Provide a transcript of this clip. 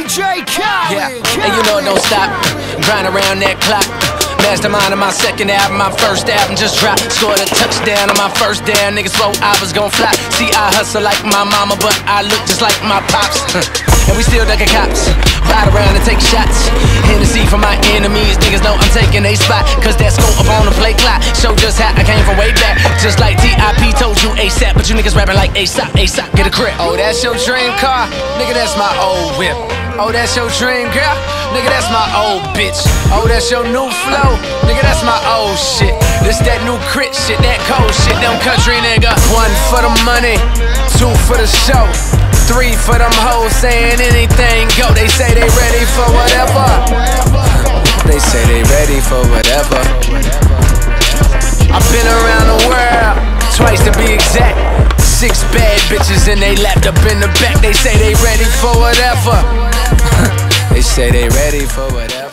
DJ Khaled. Yeah, and you know it don't stop. Grind around that clock. Mastermind on my second album, my first album just dropped. Scored a touchdown on my first down. Niggas thought I was gon' fly. See, I hustle like my mama, but I look just like my pops. And we still ducking cops. Ride around and take shots. Hennessy for my enemies. Niggas know I'm taking a spot, cause that scope up on the play clock show just how I came from way back. Just like T.I.P. told you ASAP, but you niggas rapping like ASAP, ASAP, get a grip. Oh, that's your dream car? Nigga, that's my old whip. Oh, that's your dream girl? Nigga, that's my old bitch. Oh, that's your new flow? Nigga, that's my old shit. This that new crit shit, that cold shit, them country nigga. 1 for the money, 2 for the show, 3 for them hoes saying anything go. They say they ready for whatever. They say they ready for whatever. I've been around the world, twice to be exact. 6 bad bitches and they lapped up in the back. They say they ready for whatever. They say they ready for whatever.